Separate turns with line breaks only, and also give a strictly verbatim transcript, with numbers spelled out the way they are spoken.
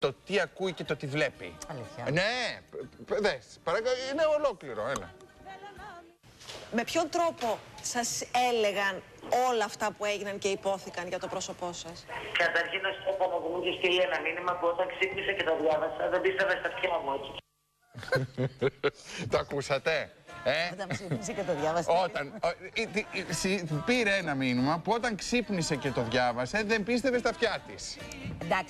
το τι ακούει και το τι βλέπει.
Αλήθεια.
Ναι, δες, παρακαλώ, είναι ολόκληρο, έλα.
Με ποιον τρόπο σας έλεγαν όλα αυτά που έγιναν και υπόθηκαν για το πρόσωπό σας?
Καταρχήν, να σου πω πάνω που μου είχε στείλει ένα μήνυμα που όταν ξύπνησε και το διάβασα, δεν πίστευα στα αυτιά μου έτσι.
Το ακούσατε? Ε?
Όταν ξύπνησε και το διάβασε.
Όταν ο, η, η, η, πήρε ένα μήνυμα που όταν ξύπνησε και το διάβασε δεν πίστευε στα αυτιά της.
Εντάξει.